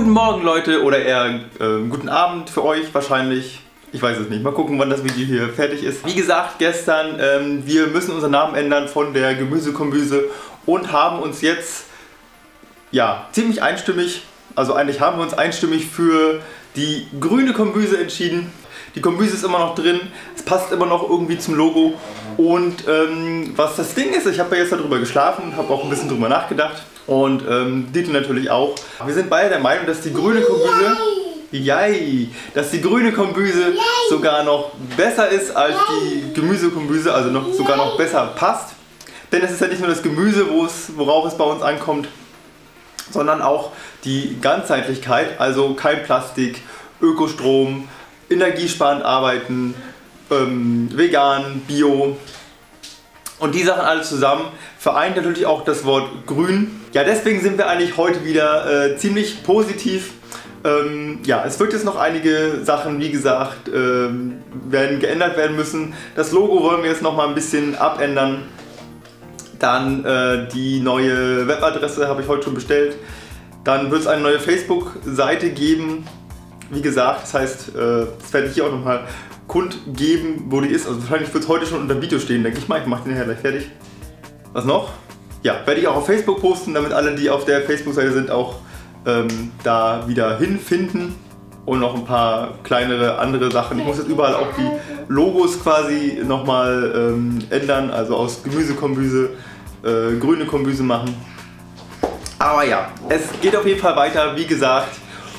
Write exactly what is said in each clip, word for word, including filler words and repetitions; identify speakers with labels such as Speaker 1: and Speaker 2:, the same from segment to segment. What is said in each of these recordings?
Speaker 1: Guten Morgen Leute, oder eher äh, guten Abend für euch wahrscheinlich. Ich weiß es nicht. Mal gucken, wann das Video hier fertig ist. Wie gesagt, gestern, ähm, wir müssen unseren Namen ändern von der Gemüsekombüse und haben uns jetzt, ja, ziemlich einstimmig, also eigentlich haben wir uns einstimmig für die grüne Kombüse entschieden. Die Kombüse ist immer noch drin, es passt immer noch irgendwie zum Logo. Und ähm, was das Ding ist, ich habe ja jetzt darüber geschlafen und habe auch ein bisschen drüber nachgedacht. Und ähm, Dietl natürlich auch. Wir sind beide der Meinung, dass die grüne Kombüse, Yay, dass die grüne Kombüse sogar noch besser ist als die Gemüsekombüse, also noch, sogar noch besser passt. Denn es ist ja nicht nur das Gemüse, wo es, worauf es bei uns ankommt, sondern auch die Ganzheitlichkeit, also kein Plastik, Ökostrom, energiesparend arbeiten, ähm, vegan, bio. Und die Sachen alle zusammen vereint natürlich auch das Wort grün. Ja, deswegen sind wir eigentlich heute wieder äh, ziemlich positiv. Ähm, ja, es wird jetzt noch einige Sachen, wie gesagt, ähm, werden geändert werden müssen. Das Logo wollen wir jetzt noch mal ein bisschen abändern. Dann äh, die neue Webadresse habe ich heute schon bestellt. Dann wird es eine neue Facebook-Seite geben. Wie gesagt, das heißt, äh, das werde ich hier auch noch mal kundgeben, wo die ist. Also wahrscheinlich wird es heute schon unter dem Video stehen, denke ich mal. Ich mache den nachher gleich fertig. Was noch? Ja, werde ich auch auf Facebook posten, damit alle, die auf der Facebook-Seite sind, auch ähm, da wieder hinfinden. Und noch ein paar kleinere andere Sachen. Ich muss jetzt überall auch die Logos quasi nochmal ähm, ändern. Also aus Gemüsekombüse, äh, grüne Kombüse machen. Aber ja, es geht auf jeden Fall weiter, wie gesagt.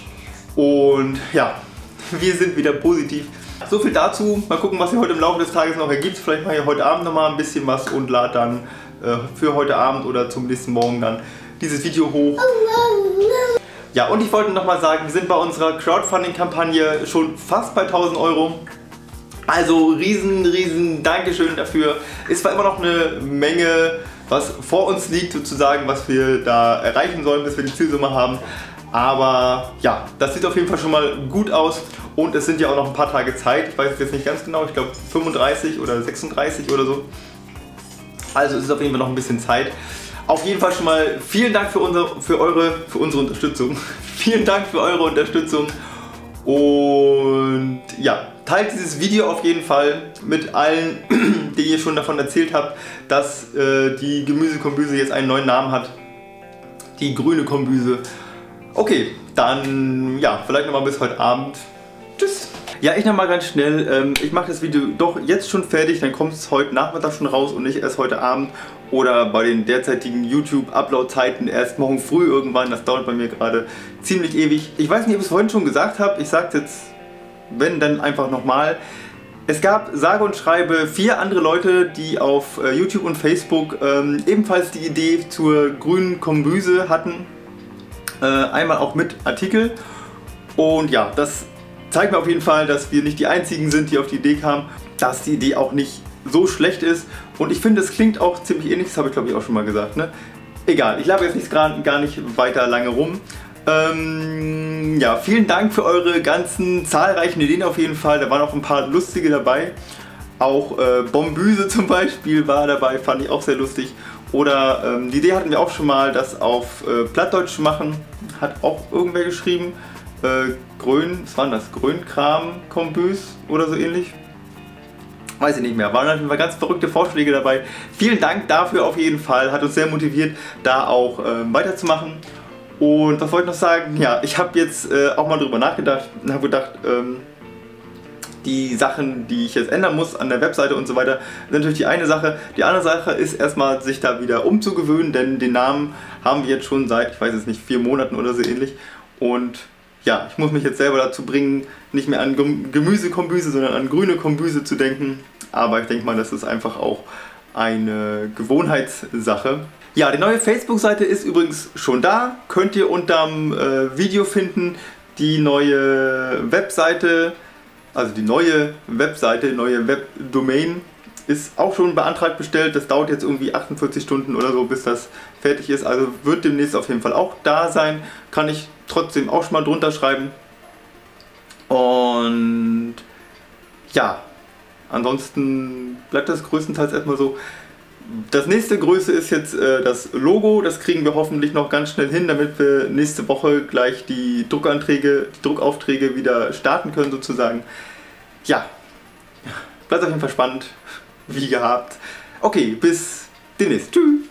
Speaker 1: Und ja, wir sind wieder positiv. So viel dazu. Mal gucken, was sich heute im Laufe des Tages noch ergibt. Vielleicht mache ich heute Abend noch mal ein bisschen was und lade dann äh, für heute Abend oder zum nächsten Morgen dann dieses Video hoch. Ja, und ich wollte noch mal sagen, wir sind bei unserer Crowdfunding-Kampagne schon fast bei tausend Euro. Also riesen, riesen Dankeschön dafür. Ist zwar immer noch eine Menge, was vor uns liegt, sozusagen, was wir da erreichen sollen, bis wir die Zielsumme haben. Aber ja, das sieht auf jeden Fall schon mal gut aus und es sind ja auch noch ein paar Tage Zeit. Ich weiß jetzt nicht ganz genau, ich glaube fünfunddreißig oder sechsunddreißig oder so. Also es ist auf jeden Fall noch ein bisschen Zeit. Auf jeden Fall schon mal vielen Dank für, unser, für, eure, für unsere Unterstützung. Vielen Dank für eure Unterstützung. Und ja, teilt dieses Video auf jeden Fall mit allen, die ihr schon davon erzählt habt, dass äh, die Gemüsekombüse jetzt einen neuen Namen hat. Die grüne Kombüse. Okay, dann ja, vielleicht nochmal bis heute Abend. Tschüss. Ja, ich nochmal ganz schnell. Ähm, ich mache das Video doch jetzt schon fertig, dann kommt es heute Nachmittag schon raus und nicht erst heute Abend. Oder bei den derzeitigen YouTube-Upload-Zeiten erst morgen früh irgendwann. Das dauert bei mir gerade ziemlich ewig. Ich weiß nicht, ob ich es vorhin schon gesagt habe. Ich sage es jetzt, wenn, dann einfach nochmal. Es gab sage und schreibe vier andere Leute, die auf äh, YouTube und Facebook ähm, ebenfalls die Idee zur grünen Kombüse hatten. Äh, einmal auch mit Artikel. Und ja, das zeigt mir auf jeden Fall, dass wir nicht die einzigen sind, die auf die Idee kamen, dass die Idee auch nicht so schlecht ist. Und ich finde, es klingt auch ziemlich ähnlich, das habe ich glaube ich auch schon mal gesagt. Ne? Egal, ich laber jetzt nicht, gar nicht weiter lange rum. Ähm, ja, vielen Dank für eure ganzen zahlreichen Ideen auf jeden Fall. Da waren auch ein paar lustige dabei. Auch äh, Bombüse zum Beispiel war dabei, fand ich auch sehr lustig. Oder ähm, die Idee hatten wir auch schon mal, das auf äh, Plattdeutsch zu machen. Hat auch irgendwer geschrieben. Äh, Grün, was war das? Grünkram, Kombüs oder so ähnlich. Weiß ich nicht mehr. Waren natürlich ganz verrückte Vorschläge dabei. Vielen Dank dafür auf jeden Fall. Hat uns sehr motiviert, da auch äh, weiterzumachen. Und was wollte ich noch sagen? Ja, ich habe jetzt äh, auch mal drüber nachgedacht und habe gedacht, ähm, die Sachen, die ich jetzt ändern muss an der Webseite und so weiter, sind natürlich die eine Sache. Die andere Sache ist erstmal, sich da wieder umzugewöhnen, denn den Namen haben wir jetzt schon seit, ich weiß jetzt nicht, vier Monaten oder so ähnlich. Und ja, ich muss mich jetzt selber dazu bringen, nicht mehr an Gemüsekombüse, sondern an grüne Kombüse zu denken. Aber ich denke mal, das ist einfach auch eine Gewohnheitssache. Ja, die neue Facebook-Seite ist übrigens schon da. Könnt ihr unterm äh, Video finden. Die neue Webseite, also die neue Webseite, die neue Webdomain ist auch schon beantragt bestellt. Das dauert jetzt irgendwie achtundvierzig Stunden oder so, bis das fertig ist. Also wird demnächst auf jeden Fall auch da sein. Kann ich trotzdem auch schon mal drunter schreiben. Und ja, ansonsten bleibt das größtenteils erstmal so. Das nächste Größe ist jetzt äh, das Logo. Das kriegen wir hoffentlich noch ganz schnell hin, damit wir nächste Woche gleich die Druckanträge, die Druckaufträge wieder starten können sozusagen. Ja, bleibt auf jeden Fall spannend, wie gehabt. Okay, bis demnächst. Tschüss.